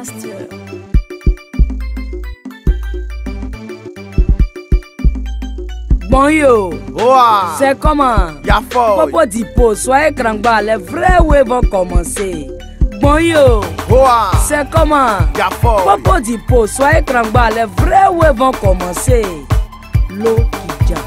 Master. Bon yo, c'est comment? Popo Dipo, soyez Krangba, les vrais ouais vont commencer. Bon yo, c'est comment? Popo Dipo, soyez Krangba, les vrais ouais vont commencer. Lokidja.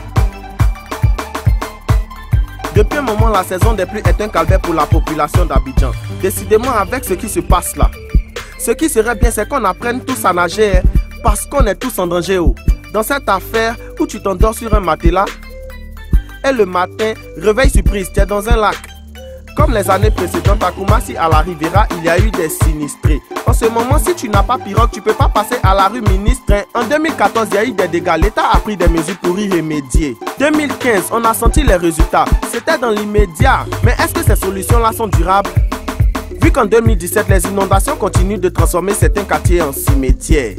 Depuis un moment, la saison des pluies est un calvaire pour la population d'Abidjan. Décidément, avec ce qui se passe là, ce qui serait bien, c'est qu'on apprenne tous à nager, parce qu'on est tous en danger. Dans cette affaire où tu t'endors sur un matelas et le matin, réveil surprise, tu es dans un lac. Comme les années précédentes, à Koumassi, à la Riviera, il y a eu des sinistrés. En ce moment, si tu n'as pas pirogue, tu peux pas passer à la rue ministre. En 2014, il y a eu des dégâts. L'État a pris des mesures pour y remédier. 2015, on a senti les résultats. C'était dans l'immédiat. Mais est-ce que ces solutions-là sont durables? Vu qu'en 2017, les inondations continuent de transformer certains quartiers en cimetières.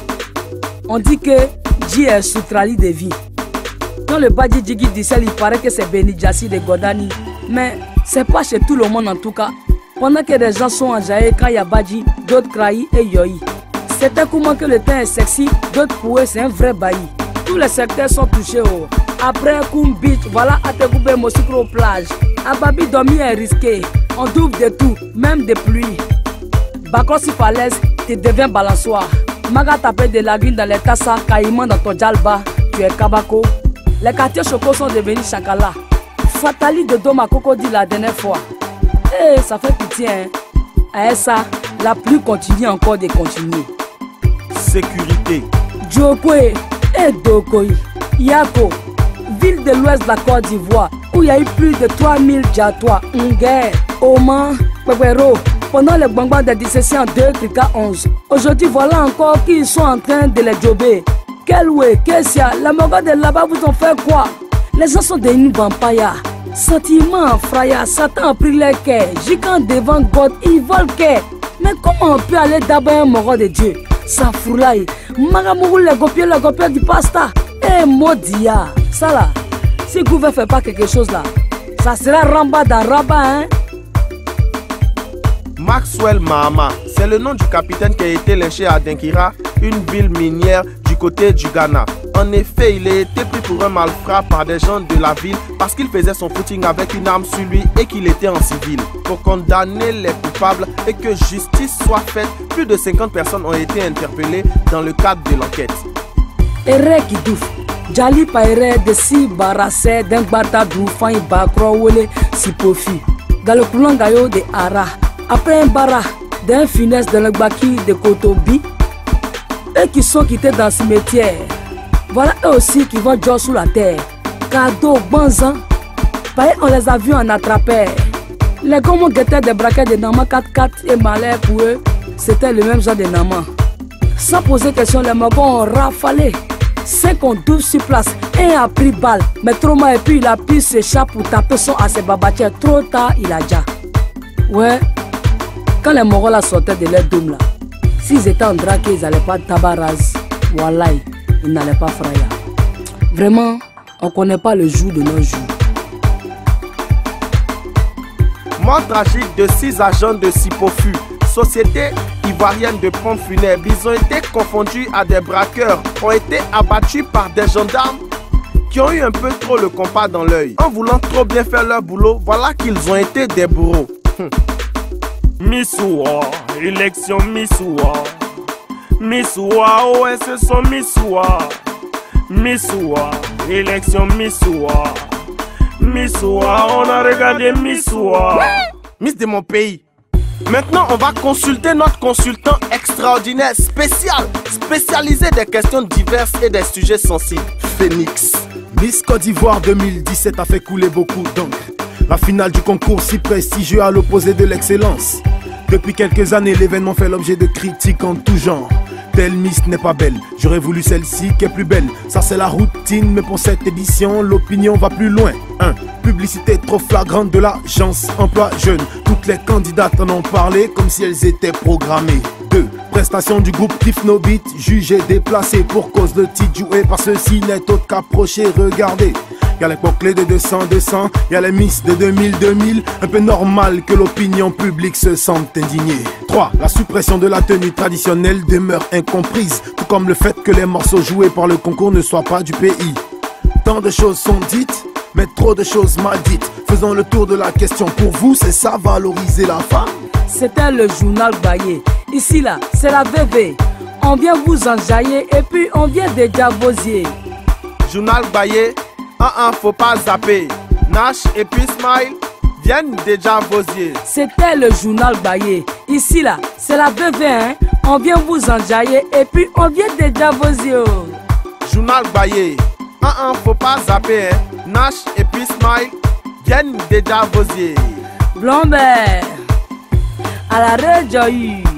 On dit que Dji est Soutrali de vie. Quand le Badji Djigi Dissel, il paraît que c'est Beni Jassi de Godani. Mais c'est pas chez tout le monde en tout cas. Pendant que des gens sont enjaillés quand il y a Badji, d'autres Kraï et Yoi. C'est un coup que le temps est sexy, d'autres pour eux c'est un vrai bailli. Tous les secteurs sont touchés. Après Koum Beach, voilà Ategoube Mosikro plage. Ababi dormir est risqué. On double de tout, même des pluies. Bakossi falaise, tu deviens balançoire. Maga tapé de la grille dans les tassas, Caïman dans ton djalba, tu es Kabako. Les quartiers chocos sont devenus Chankala. Fatali de Doma Coco dit la dernière fois. Eh, ça fait pitié, hein. À ça, la pluie continue encore de continuer. Sécurité. Djokwe et Dokoy, Yako, ville de l'ouest de la Côte d'Ivoire, où il y a eu plus de 3000 Djatois, Nguer, Oman, Pepero, pendant le bonbon de 17 en 2 Krika 11. Aujourd'hui, voilà encore qu'ils sont en train de les jobber. Kelwe, Kessia, la moga de là-bas vous ont fait quoi? Les gens sont devenus vampires. Sentiment, fraya, Satan a pris les cœurs. Gigant devant God, ils volent cœur. Mais comment on peut aller d'abord un mort de Dieu? Ça foulaille. Magamourou le gopier du pasta. Eh, Modia. Ça là, si le gouvernement ne fait pas quelque chose là, ça sera Ramba dans Rabat, hein? Maxwell Mahama, c'est le nom du capitaine qui a été lynché à Dinkira, une ville minière du côté du Ghana. En effet, il a été pris pour un malfrat par des gens de la ville parce qu'il faisait son footing avec une arme sur lui et qu'il était en civil. Pour condamner les coupables et que justice soit faite, plus de 50 personnes ont été interpellées dans le cadre de l'enquête. Ere Kidouf, Jali Paire de si Barassé, d'un Bata Doufan, Bakro Wole, Sipofi, dans le Koulangayo de Ara. Après un bara d'un finesse de l'Agbaki de Kotobi, eux qui sont quittés dans ce cimetière, voilà eux aussi qui vont jouer sous la terre. Cadeau, bonzan, on les a vus en attrapé. Les gomons guettaient des braquets de Nama 4-4 et malais pour eux, c'était le même genre de Nama. Sans poser question, les mogons ont rafalé. 5 ont 12 sur place, un a pris balle, mais trop mal et puis il a pris ses chats pour taper son à ses babatières. Trop tard, il a déjà. Ouais. Quand les Mongols sortaient de leur dôme là, s'ils étaient en drague, ils n'allaient pas tabaraz. Wallahi, ils n'allaient pas fraya. Vraiment, on ne connaît pas le jour de nos jours. Mort tragique de 6 agents de Sipofu, société ivoirienne de pompes funèbres. Ils ont été confondus à des braqueurs, ont été abattus par des gendarmes qui ont eu un peu trop le compas dans l'œil. En voulant trop bien faire leur boulot, voilà qu'ils ont été des bourreaux. Missoua, élection Missoua. Missoua, ouais, ce sont Missoua. Missoua, élection Missoua. Missoua, on a regardé Missoua. Miss de mon pays. Maintenant, on va consulter notre consultant extraordinaire, spécialisé des questions diverses et des sujets sensibles. Phoenix. Miss Côte d'Ivoire 2017 a fait couler beaucoup d'encre. La finale du concours si prestigieux à l'opposé de l'excellence. Depuis quelques années, l'événement fait l'objet de critiques en tout genre. Telle Miss n'est pas belle, j'aurais voulu celle-ci qui est plus belle. Ça c'est la routine, mais pour cette édition, l'opinion va plus loin. 1. Publicité trop flagrante de l'agence emploi jeune. Toutes les candidates en ont parlé comme si elles étaient programmées. 2. Prestation du groupe Tifnobit, jugé déplacé pour cause de titre joué par ceux-ci n'est autre qu'approché, regardez. Y'a l'époque clé de 200, y'a les Miss de 2000, un peu normal que l'opinion publique se sente indignée. 3. La suppression de la tenue traditionnelle demeure incomprise, tout comme le fait que les morceaux joués par le concours ne soient pas du pays. Tant de choses sont dites, mais trop de choses mal dites. Faisons le tour de la question, pour vous c'est ça valoriser la femme? C'était le journal Baye. Ici là, c'est la VV. On vient vous enjailler et puis on vient déjà vosier. Journal Baye, faut pas zapper. Nash et puis Smile viennent déjà vosier. C'était le journal Baye. Ici là, c'est la VV, hein. On vient vous enjailler et puis on vient déjà vosier. Journal Baye, faut pas zapper, hein. Nash et puis Smile viennent déjà vosier. Blomber, à la région.